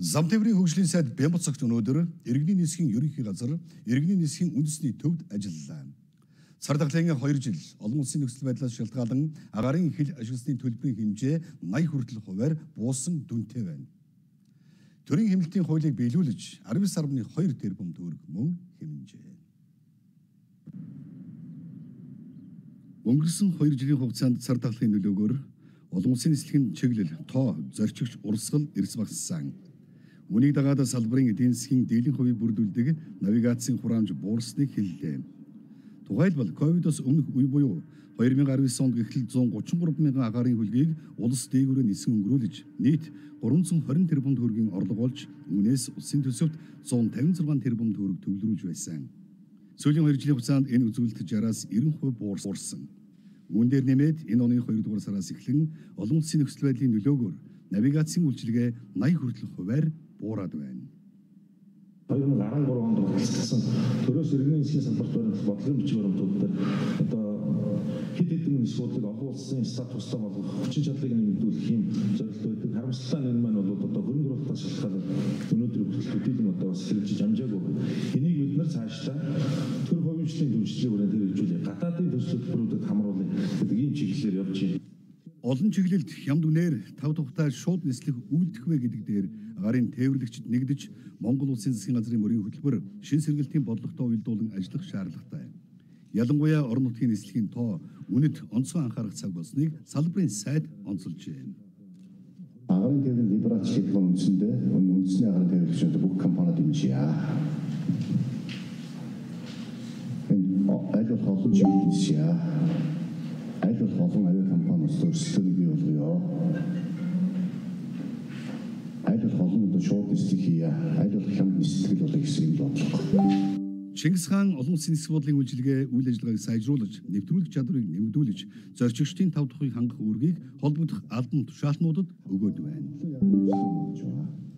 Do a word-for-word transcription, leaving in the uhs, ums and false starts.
Замтеврийн хөгжлийн сайд Бямбацогт өнөөдөр иргэний нисхийн ерөнхий газар иргэний нисхийн үндэсний төвд ажиллалаа. Сар даглын хоёр жил олон улсын нөхцөл байдлаас шалтгаалan агаарын хил ашигласны төлбөрийн хэмжээ наяа хүртэл хувиар буусан дүнтэй байна. Төрийн хэмнэлтийн хуулийг биелүүлж арван сарны хоёр тэрбум төгрөг мөн хэмжээ. Өнгөрсөн хоёр жилийн хугацаанд сар даглын нөлөөгөөр олон улсын нислэгийн чиглэл тоо зорчигч урсгал эрс багассан. Үүнийг дагаад салбарын эдийн засгийн дийлэн хувийг бүрдүүлдэг навигацийн хураамж буурсныг хэллээ. Тухайлбал ковидос өмнөх үе буюу хоёр мянган арван девять онд гэхэл зуун гучин гурван мянган агаарын хөлгийг улс дээгүүрээ нисэн өнгөрүүлж нийт гурван зуун хорин тэрбум төгрөгийн орлого олж үүнээс улсын төсөвт зуун тавин зургаан тэрбум төгрөг төвлөрүүлж байсан. Сүүлийн хоёр жилийн хугацаанд энэ үзүүлэлт жаараас нэмэн хувь буурсан. Үүн дээр нэмээд энэ оны хоёрдугаар сараас эхлэн олон улсын нөхцөл байдлын нөлөөгөөр навигацийн үйлчилгээ наяа хүртэл хувиар буураад байна. хоёр мың арван гурван онд баталсан төрөөс иргэний нисхийн салбарт баримтлах бодлогын бичиг баримтууд дээр одоо хэд хэдэн нисгүүдийг олон улсын статустай болгох хүчин чадлыг нэмэгдүүлэх юм зорилт байдаг. Харамсалтай нь энэ маань бол одоо хөрөнгө оруулалтаас шалтгаалаад өнөөдөр хүртэл төдийлөн одоо бас хэрэгжиж амжаагүй байна. Энийг бид нар цаашдаа төр хувимжлалын дүншлэлийн хүрээнд хэрэгжүүлээ. Гадаадын төслөлбөрүүдэд хамруулах гэдэг ийм чиглэлээр явж байна. Олон чиглэлд хямд үнээр тав тухтай шууд нислэх үйлдэх вэ гэдэг дээр агарын тээвэрлэгчид нэгдэж Монгол улсын засгийн газрын мөрийн хөтөлбөр шин сэргэлтийн бодлоготой уялдуулан ажиллах шаардлагатай. Ялангуяа орон нутгийн нислэгийн тоо үнэт онцгой анхаарах цаг болсныг салбарын сайд онцолжээ. Агарын тээврийн либерал шийдвэр үндсэндээ үндэсний агарын тээвэрлэгчид бүх компаниуд дэмжиж. Энэ аль болох олон чиглэл нисэе. Аль болох олон авиа компаниуд өрсөлдөөнийг бий болгоё. Аль болох олон одоо шууд нислэг хийе. Аль болох хямд нислэг болгоё гэсэн юм бодлого. Чингис хаан олон улсын нисэх бодлогын үйлчилгээ үйл ажиллагааг сайжруулж, нэвтрүүлэх чадварыг нэмэгдүүлж, зорчигчдын тав тухыг хангах үүргийг холбогдох албан тушаалтнуудад өгөөд байна.